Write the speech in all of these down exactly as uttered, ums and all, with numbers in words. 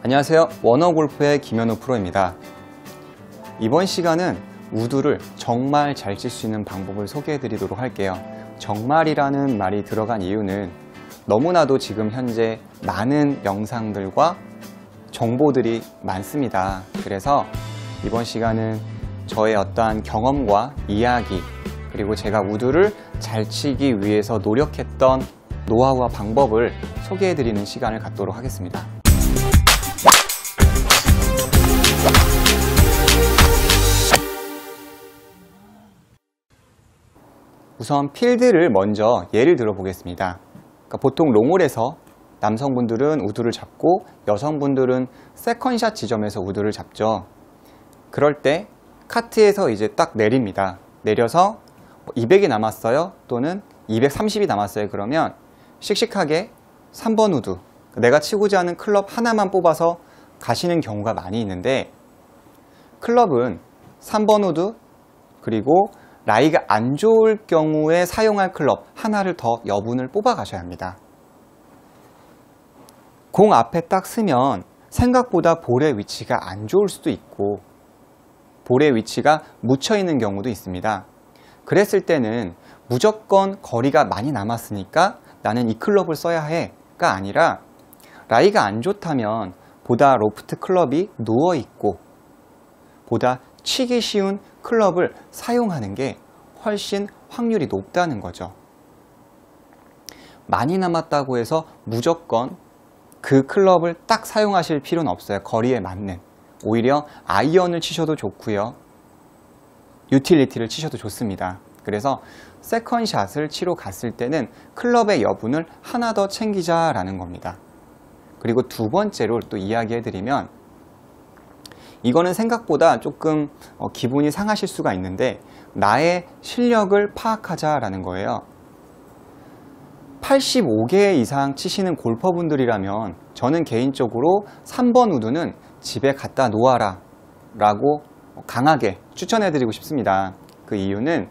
안녕하세요. 워너골프의 김현우 프로입니다. 이번 시간은 우드를 정말 잘 칠 수 있는 방법을 소개해 드리도록 할게요. 정말이라는 말이 들어간 이유는 너무나도 지금 현재 많은 영상들과 정보들이 많습니다. 그래서 이번 시간은 저의 어떠한 경험과 이야기, 그리고 제가 우드를 잘 치기 위해서 노력했던 노하우와 방법을 소개해 드리는 시간을 갖도록 하겠습니다. 우선 필드를 먼저 예를 들어 보겠습니다. 그러니까 보통 롱홀에서 남성분들은 우드를 잡고 여성분들은 세컨샷 지점에서 우드를 잡죠. 그럴 때 카트에서 이제 딱 내립니다. 내려서 이백이 남았어요 또는 이백삼십이 남았어요. 그러면 씩씩하게 삼 번 우드, 내가 치고자 하는 클럽 하나만 뽑아서 가시는 경우가 많이 있는데, 클럽은 삼 번 우드 그리고 라이가 안 좋을 경우에 사용할 클럽 하나를 더 여분을 뽑아 가셔야 합니다. 공 앞에 딱 쓰면 생각보다 볼의 위치가 안 좋을 수도 있고 볼의 위치가 묻혀 있는 경우도 있습니다. 그랬을 때는 무조건 거리가 많이 남았으니까 나는 이 클럽을 써야 해가 아니라, 라이가 안 좋다면 보다 로프트 클럽이 누워 있고 보다 치기 쉬운 클럽을 사용하는 게 훨씬 확률이 높다는 거죠. 많이 남았다고 해서 무조건 그 클럽을 딱 사용하실 필요는 없어요. 거리에 맞는. 오히려 아이언을 치셔도 좋고요, 유틸리티를 치셔도 좋습니다. 그래서 세컨샷을 치러 갔을 때는 클럽의 여분을 하나 더 챙기자라는 겁니다. 그리고 두 번째로 또 이야기해드리면, 이거는 생각보다 조금 어, 기분이 상하실 수가 있는데, 나의 실력을 파악하자라는 거예요. 팔십오 개 이상 치시는 골퍼분들이라면 저는 개인적으로 삼 번 우드는 집에 갖다 놓아라 라고 강하게 추천해드리고 싶습니다. 그 이유는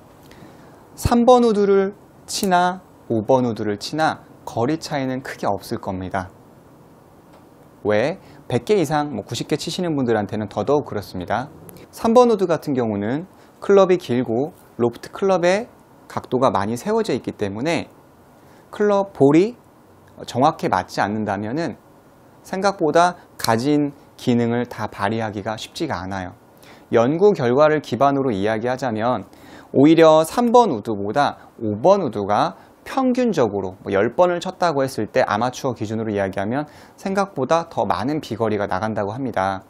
삼 번 우드를 치나 오 번 우드를 치나 거리 차이는 크게 없을 겁니다. 왜? 백 개 이상, 뭐 구십 개 치시는 분들한테는 더더욱 그렇습니다. 삼 번 우드 같은 경우는 클럽이 길고 로프트 클럽의 각도가 많이 세워져 있기 때문에 클럽 볼이 정확히 맞지 않는다면은 생각보다 가진 기능을 다 발휘하기가 쉽지가 않아요. 연구 결과를 기반으로 이야기하자면 오히려 삼 번 우드보다 오 번 우드가 평균적으로 뭐 십 번을 쳤다고 했을 때 아마추어 기준으로 이야기하면 생각보다 더 많은 비거리가 나간다고 합니다.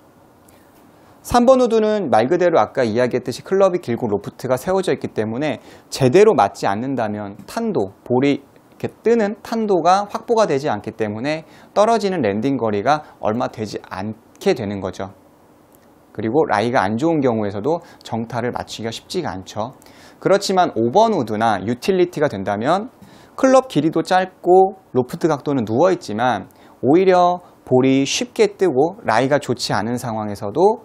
삼 번 우드는 말 그대로 아까 이야기했듯이 클럽이 길고 로프트가 세워져 있기 때문에 제대로 맞지 않는다면 탄도, 볼이 이렇게 뜨는 탄도가 확보가 되지 않기 때문에 떨어지는 랜딩 거리가 얼마 되지 않게 되는 거죠. 그리고 라이가 안 좋은 경우에서도 정타를 맞추기가 쉽지가 않죠. 그렇지만 오 번 우드나 유틸리티가 된다면 클럽 길이도 짧고 로프트 각도는 누워있지만 오히려 볼이 쉽게 뜨고 라이가 좋지 않은 상황에서도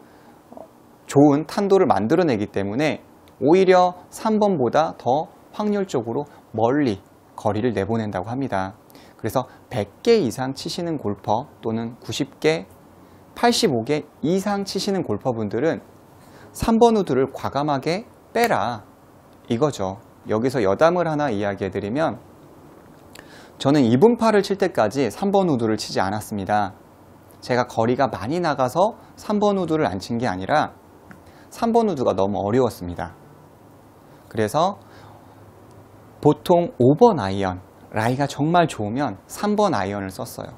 좋은 탄도를 만들어내기 때문에 오히려 삼 번보다 더 확률적으로 멀리 거리를 내보낸다고 합니다. 그래서 백 개 이상 치시는 골퍼 또는 구십 개, 팔십오 개 이상 치시는 골퍼분들은 삼 번 우드를 과감하게 빼라 이거죠. 여기서 여담을 하나 이야기해드리면, 저는 이 분파를 칠 때까지 삼 번 우드를 치지 않았습니다. 제가 거리가 많이 나가서 삼 번 우드를 안 친 게 아니라 삼 번 우드가 너무 어려웠습니다. 그래서 보통 오 번 아이언, 라이가 정말 좋으면 삼 번 아이언을 썼어요.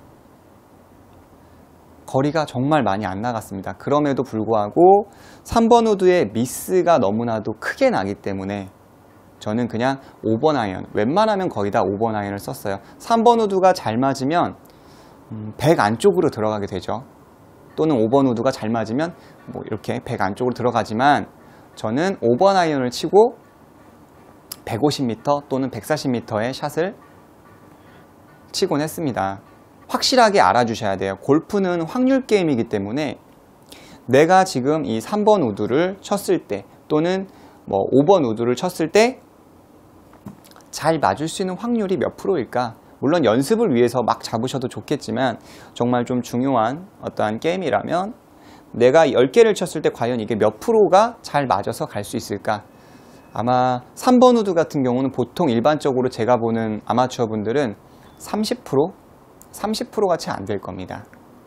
거리가 정말 많이 안 나갔습니다. 그럼에도 불구하고 삼 번 우드의 미스가 너무나도 크게 나기 때문에 저는 그냥 오 번 아이언, 웬만하면 거의 다 오 번 아이언을 썼어요. 삼 번 우드가 잘 맞으면 백 안쪽으로 들어가게 되죠. 또는 오 번 우드가 잘 맞으면 뭐 이렇게 백 안쪽으로 들어가지만, 저는 오 번 아이언을 치고 백오십 미터 또는 백사십 미터의 샷을 치곤 했습니다. 확실하게 알아주셔야 돼요. 골프는 확률 게임이기 때문에 내가 지금 이 삼 번 우드를 쳤을 때 또는 뭐 오 번 우드를 쳤을 때 잘 맞을 수 있는 확률이 몇 프로일까? 물론 연습을 위해서 막 잡으셔도 좋겠지만 정말 좀 중요한 어떠한 게임이라면 내가 열 개를 쳤을 때 과연 이게 몇 프로가 잘 맞아서 갈 수 있을까? 아마 삼 번 우드 같은 경우는 보통 일반적으로 제가 보는 아마추어 분들은 삼십 퍼센트? 삼십 퍼센트 같이 안 될 겁니다.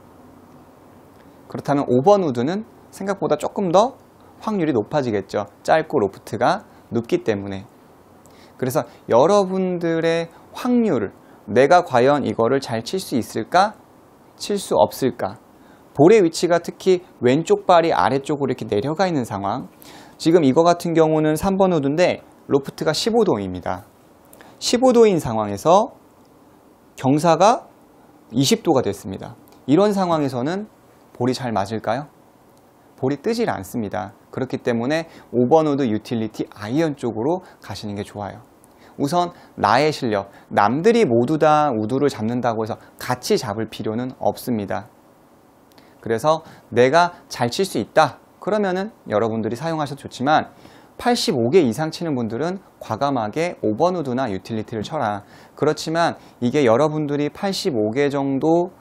그렇다면 오 번 우드는 생각보다 조금 더 확률이 높아지겠죠. 짧고 로프트가 높기 때문에. 그래서 여러분들의 확률을 내가 과연 이거를 잘 칠 수 있을까? 칠 수 없을까? 볼의 위치가 특히 왼쪽 발이 아래쪽으로 이렇게 내려가 있는 상황. 지금 이거 같은 경우는 삼 번 우드인데 로프트가 십오 도입니다. 십오 도인 상황에서 경사가 이십 도가 됐습니다. 이런 상황에서는 볼이 잘 맞을까요? 볼이 뜨질 않습니다. 그렇기 때문에 오 번 우드 유틸리티 아이언 쪽으로 가시는 게 좋아요. 우선 나의 실력, 남들이 모두 다 우드를 잡는다고 해서 같이 잡을 필요는 없습니다. 그래서 내가 잘 칠 수 있다. 그러면은 여러분들이 사용하셔도 좋지만 팔십오 개 이상 치는 분들은 과감하게 오 번 우드나 유틸리티를 쳐라. 그렇지만 이게 여러분들이 팔십오 개 정도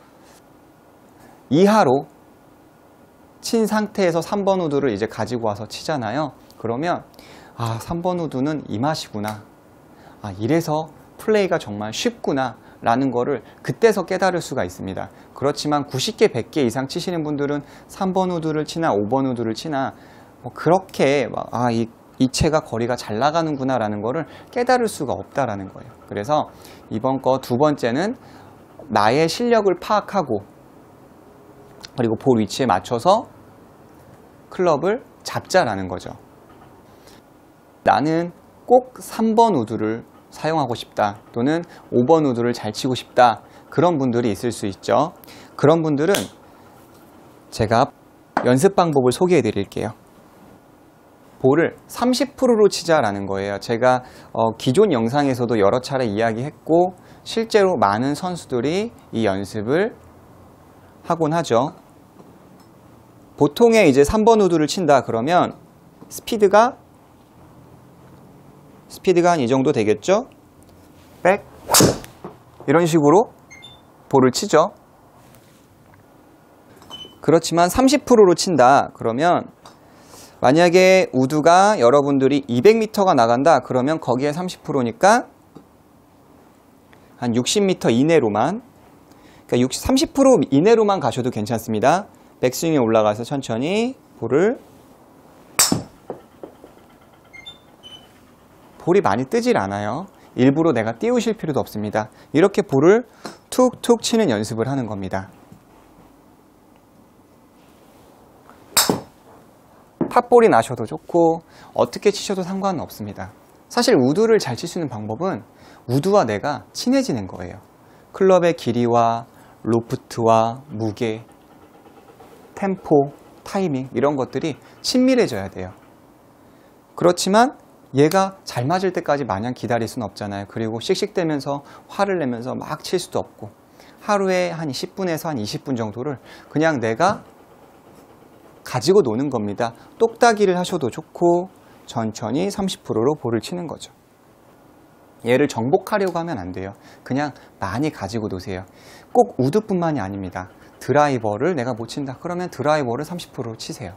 이하로 친 상태에서 삼 번 우드를 이제 가지고 와서 치잖아요. 그러면 아, 삼 번 우드는 이 맛이구나. 아, 이래서 플레이가 정말 쉽구나 라는 거를 그때서 깨달을 수가 있습니다. 그렇지만 구십 개, 백 개 이상 치시는 분들은 삼 번 우드를 치나 오 번 우드를 치나 뭐 그렇게 막, 아, 이, 이 채가 거리가 잘 나가는구나 라는 거를 깨달을 수가 없다라는 거예요. 그래서 이번 거 두 번째는 나의 실력을 파악하고 그리고 볼 위치에 맞춰서 클럽을 잡자라는 거죠. 나는 꼭 삼 번 우드를 사용하고 싶다 또는 오 번 우드를 잘 치고 싶다 그런 분들이 있을 수 있죠. 그런 분들은 제가 연습 방법을 소개해 드릴게요. 볼을 삼십 퍼센트로 치자라는 거예요. 제가 어, 기존 영상에서도 여러 차례 이야기했고 실제로 많은 선수들이 이 연습을 하곤 하죠. 보통의 이제 삼 번 우드를 친다 그러면 스피드가 스피드가 한 이 정도 되겠죠? 백 이런 식으로 볼을 치죠. 그렇지만 삼십 퍼센트로 친다 그러면 만약에 우드가 여러분들이 이백 미터가 나간다 그러면 거기에 삼십 퍼센트니까 한 육십 미터 이내로만 그러니까 삼십 퍼센트 이내로만 가셔도 괜찮습니다. 백스윙에 올라가서 천천히 볼을 볼이 많이 뜨질 않아요. 일부러 내가 띄우실 필요도 없습니다. 이렇게 볼을 툭툭 치는 연습을 하는 겁니다. 팝볼이 나셔도 좋고 어떻게 치셔도 상관은 없습니다. 사실 우드를 잘 칠 수 있는 방법은 우드와 내가 친해지는 거예요. 클럽의 길이와 로프트와 무게, 템포, 타이밍 이런 것들이 친밀해져야 돼요. 그렇지만 얘가 잘 맞을 때까지 마냥 기다릴 수는 없잖아요. 그리고 씩씩대면서 화를 내면서 막 칠 수도 없고 하루에 한 십 분에서 한 이십 분 정도를 그냥 내가 가지고 노는 겁니다. 똑딱이를 하셔도 좋고 천천히 삼십 퍼센트로 볼을 치는 거죠. 얘를 정복하려고 하면 안 돼요. 그냥 많이 가지고 노세요. 꼭 우드뿐만이 아닙니다. 드라이버를 내가 못 친다. 그러면 드라이버를 삼십 퍼센트로 치세요.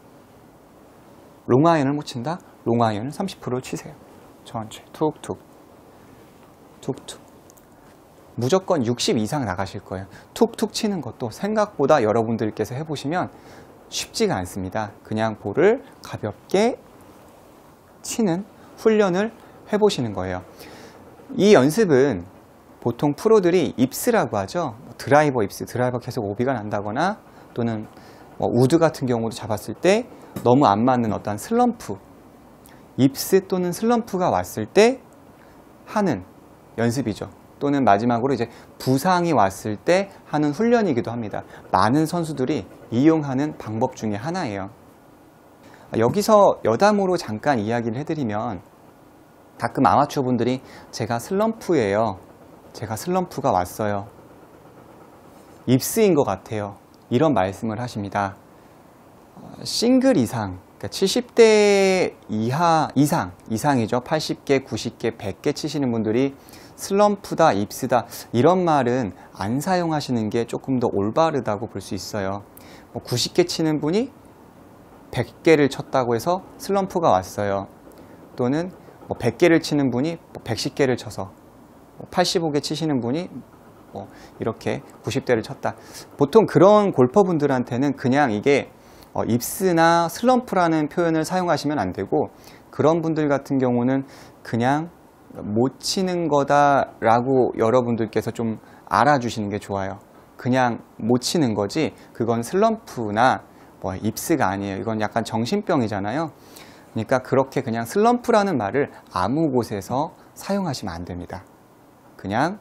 롱아이언을 못 친다? 롱아이언을 삼십 퍼센트로 치세요. 천천히 툭툭 툭툭 무조건 육십 이상 나가실 거예요. 툭툭 치는 것도 생각보다 여러분들께서 해보시면 쉽지가 않습니다. 그냥 볼을 가볍게 치는 훈련을 해보시는 거예요. 이 연습은 보통 프로들이 입스라고 하죠. 드라이버 입스, 드라이버 계속 오비가 난다거나 또는 뭐 우드 같은 경우도 잡았을 때 너무 안 맞는 어떤 슬럼프, 입스 또는 슬럼프가 왔을 때 하는 연습이죠. 또는 마지막으로 이제 부상이 왔을 때 하는 훈련이기도 합니다. 많은 선수들이 이용하는 방법 중에 하나예요. 여기서 여담으로 잠깐 이야기를 해드리면 가끔 아마추어 분들이 제가 슬럼프예요. 제가 슬럼프가 왔어요. 입스인 것 같아요. 이런 말씀을 하십니다. 싱글 이상 그러니까 칠십 대 이하, 이상, 이상이죠. 팔십 개, 구십 개, 백 개 치시는 분들이 슬럼프다, 입스다 이런 말은 안 사용하시는 게 조금 더 올바르다고 볼 수 있어요. 뭐 구십 개 치는 분이 백 개를 쳤다고 해서 슬럼프가 왔어요. 또는 뭐 백 개를 치는 분이 백십 개를 쳐서 팔십오 개 치시는 분이 뭐 이렇게 구십 대를 쳤다. 보통 그런 골퍼분들한테는 그냥 이게 어, 입스나 슬럼프라는 표현을 사용하시면 안 되고, 그런 분들 같은 경우는 그냥 못 치는 거다라고 여러분들께서 좀 알아주시는 게 좋아요. 그냥 못 치는 거지 그건 슬럼프나 뭐 입스가 아니에요. 이건 약간 정신병이잖아요. 그러니까 그렇게 그냥 슬럼프라는 말을 아무 곳에서 사용하시면 안 됩니다. 그냥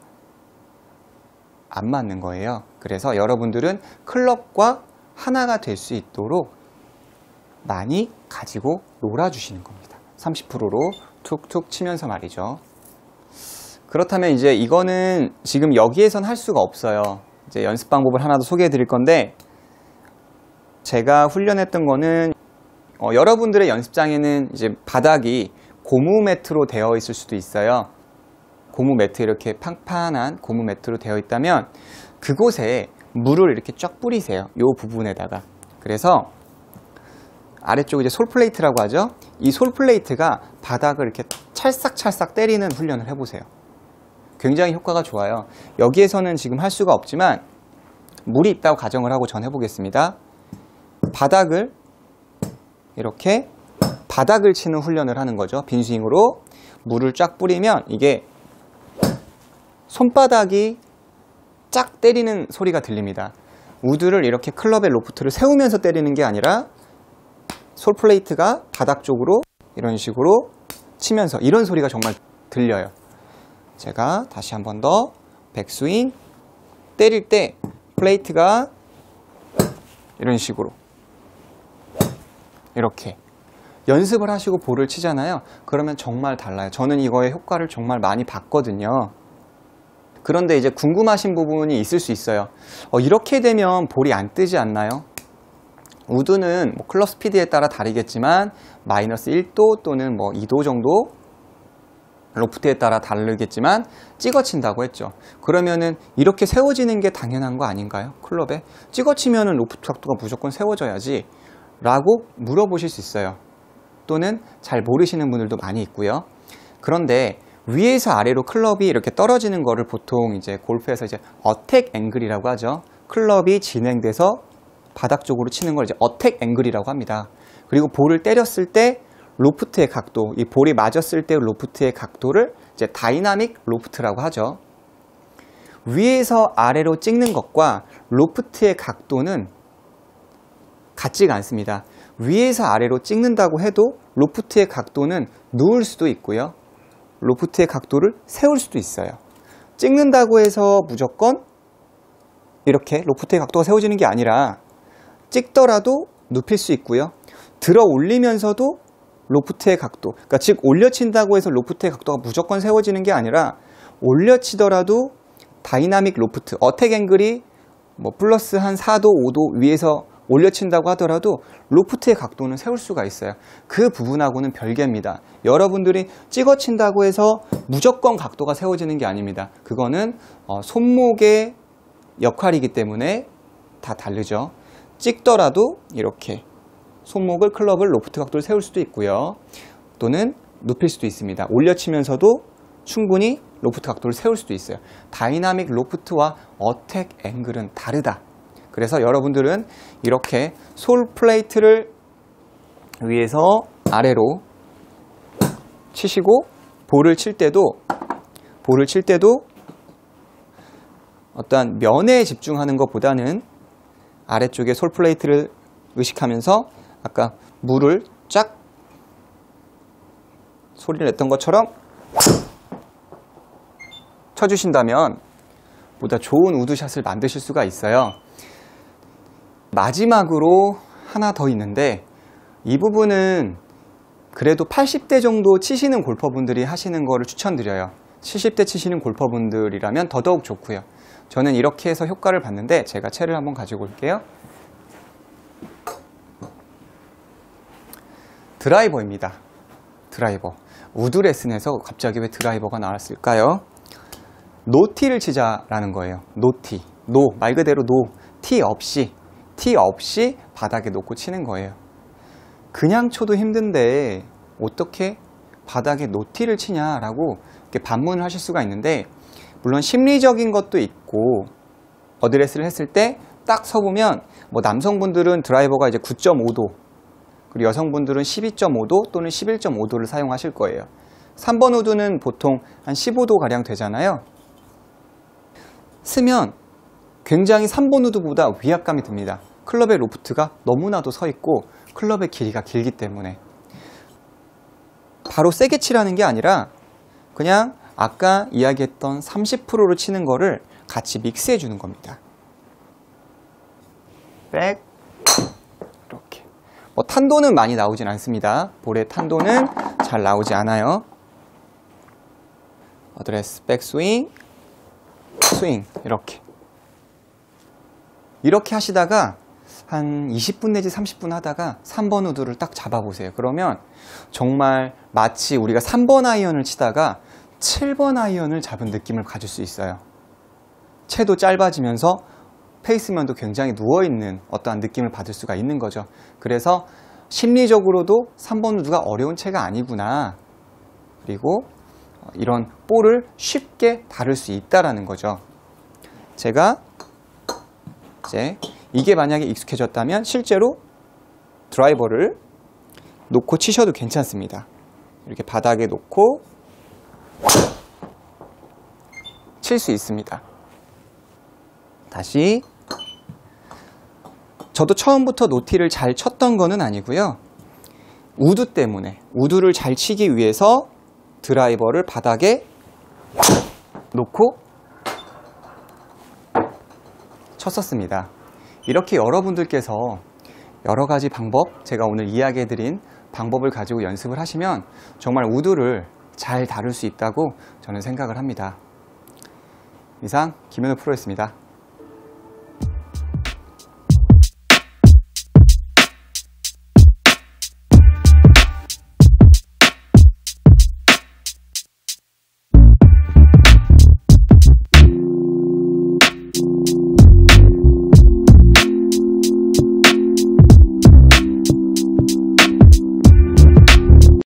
안 맞는 거예요. 그래서 여러분들은 클럽과 하나가 될 수 있도록 많이 가지고 놀아주시는 겁니다. 삼십 퍼센트로 툭툭 치면서 말이죠. 그렇다면 이제 이거는 지금 여기에선 할 수가 없어요. 이제 연습 방법을 하나 더 소개해 드릴 건데, 제가 훈련했던 거는 어, 여러분들의 연습장에는 이제 바닥이 고무 매트로 되어 있을 수도 있어요. 고무 매트, 이렇게 판판한 고무 매트로 되어 있다면 그곳에 물을 이렇게 쫙 뿌리세요. 이 부분에다가. 그래서 아래쪽 이제 솔플레이트라고 하죠. 이 솔플레이트가 바닥을 이렇게 찰싹찰싹 때리는 훈련을 해보세요. 굉장히 효과가 좋아요. 여기에서는 지금 할 수가 없지만 물이 있다고 가정을 하고 전 해보겠습니다. 바닥을 이렇게 바닥을 치는 훈련을 하는 거죠. 빈스윙으로 물을 쫙 뿌리면 이게 손바닥이 쫙 때리는 소리가 들립니다. 우드를 이렇게 클럽의 로프트를 세우면서 때리는 게 아니라 솔플레이트가 바닥 쪽으로 이런 식으로 치면서 이런 소리가 정말 들려요. 제가 다시 한 번 더 백스윙 때릴 때 플레이트가 이런 식으로 이렇게 연습을 하시고 볼을 치잖아요. 그러면 정말 달라요. 저는 이거의 효과를 정말 많이 봤거든요. 그런데 이제 궁금하신 부분이 있을 수 있어요. 어, 이렇게 되면 볼이 안 뜨지 않나요? 우드는 뭐 클럽 스피드에 따라 다르겠지만 마이너스 일 도 또는 뭐 이 도 정도, 로프트에 따라 다르겠지만 찍어친다고 했죠. 그러면은 이렇게 세워지는 게 당연한 거 아닌가요? 클럽에 찍어치면은 로프트 각도가 무조건 세워져야지 라고 물어보실 수 있어요. 또는 잘 모르시는 분들도 많이 있고요. 그런데 위에서 아래로 클럽이 이렇게 떨어지는 거를 보통 이제 골프에서 이제 어택 앵글이라고 하죠. 클럽이 진행돼서 바닥 쪽으로 치는 걸 이제 어택 앵글이라고 합니다. 그리고 볼을 때렸을 때 로프트의 각도, 이 볼이 맞았을 때 로프트의 각도를 이제 다이나믹 로프트라고 하죠. 위에서 아래로 찍는 것과 로프트의 각도는 같지가 않습니다. 위에서 아래로 찍는다고 해도 로프트의 각도는 누울 수도 있고요. 로프트의 각도를 세울 수도 있어요. 찍는다고 해서 무조건 이렇게 로프트의 각도가 세워지는 게 아니라 찍더라도 눕힐 수 있고요. 들어 올리면서도 로프트의 각도, 그러니까 즉 올려친다고 해서 로프트의 각도가 무조건 세워지는 게 아니라 올려치더라도 다이나믹 로프트, 어택 앵글이 뭐 플러스 한 사 도, 오 도 위에서 올려친다고 하더라도 로프트의 각도는 세울 수가 있어요. 그 부분하고는 별개입니다. 여러분들이 찍어친다고 해서 무조건 각도가 세워지는 게 아닙니다. 그거는 어, 손목의 역할이기 때문에 다 다르죠. 찍더라도 이렇게 손목을, 클럽을 로프트 각도를 세울 수도 있고요. 또는 눕힐 수도 있습니다. 올려치면서도 충분히 로프트 각도를 세울 수도 있어요. 다이나믹 로프트와 어택 앵글은 다르다. 그래서 여러분들은 이렇게 솔 플레이트를 위에서 아래로 치시고 볼을 칠 때도 볼을 칠 때도 어떠한 면에 집중하는 것보다는 아래쪽에 솔 플레이트를 의식하면서 아까 물을 쫙 소리를 냈던 것처럼 쳐주신다면 보다 좋은 우드샷을 만드실 수가 있어요. 마지막으로 하나 더 있는데, 이 부분은 그래도 팔십 대 정도 치시는 골퍼분들이 하시는 거를 추천드려요. 칠십 대 치시는 골퍼분들이라면 더더욱 좋고요. 저는 이렇게 해서 효과를 봤는데 제가 채를 한번 가지고 올게요. 드라이버입니다. 드라이버. 우드 레슨에서 갑자기 왜 드라이버가 나왔을까요? 노티를 치자라는 거예요. 노티. 노, 말 그대로 노. 티 없이, 티 없이 바닥에 놓고 치는 거예요. 그냥 쳐도 힘든데 어떻게 바닥에 노티를 치냐라고 이렇게 반문을 하실 수가 있는데, 물론 심리적인 것도 있고, 어드레스를 했을 때 딱 서보면 뭐 남성분들은 드라이버가 이제 구 점 오 도, 그리고 여성분들은 십이 점 오 도 또는 십일 점 오 도를 사용하실 거예요. 삼 번 우드는 보통 한 십오 도 가량 되잖아요. 쓰면 굉장히 삼 번 우드보다 위압감이 듭니다. 클럽의 로프트가 너무나도 서 있고 클럽의 길이가 길기 때문에. 바로 세게 치라는 게 아니라 그냥 아까 이야기했던 삼십 퍼센트로 치는 거를 같이 믹스해 주는 겁니다. 백, 이렇게. 뭐 탄도는 많이 나오진 않습니다. 볼의 탄도는 잘 나오지 않아요. 어드레스, 백스윙, 스윙, 이렇게. 이렇게 하시다가 한 이십 분 내지 삼십 분 하다가 삼 번 우드를 딱 잡아보세요. 그러면 정말 마치 우리가 삼 번 아이언을 치다가 칠 번 아이언을 잡은 느낌을 가질 수 있어요. 채도 짧아지면서 페이스면도 굉장히 누워있는 어떠한 느낌을 받을 수가 있는 거죠. 그래서 심리적으로도 삼 번 우드가 어려운 채가 아니구나. 그리고 이런 볼을 쉽게 다룰 수 있다는 거죠. 제가 이제 이게 만약에 익숙해졌다면 실제로 드라이버를 놓고 치셔도 괜찮습니다. 이렇게 바닥에 놓고 칠 수 있습니다. 다시. 저도 처음부터 노티를 잘 쳤던 거는 아니고요. 우드 때문에, 우드를 잘 치기 위해서 드라이버를 바닥에 놓고 쳤었습니다. 이렇게 여러분들께서 여러 가지 방법, 제가 오늘 이야기해드린 방법을 가지고 연습을 하시면 정말 우드를 잘 다룰 수 있다고 저는 생각을 합니다. 이상 김현우 프로였습니다.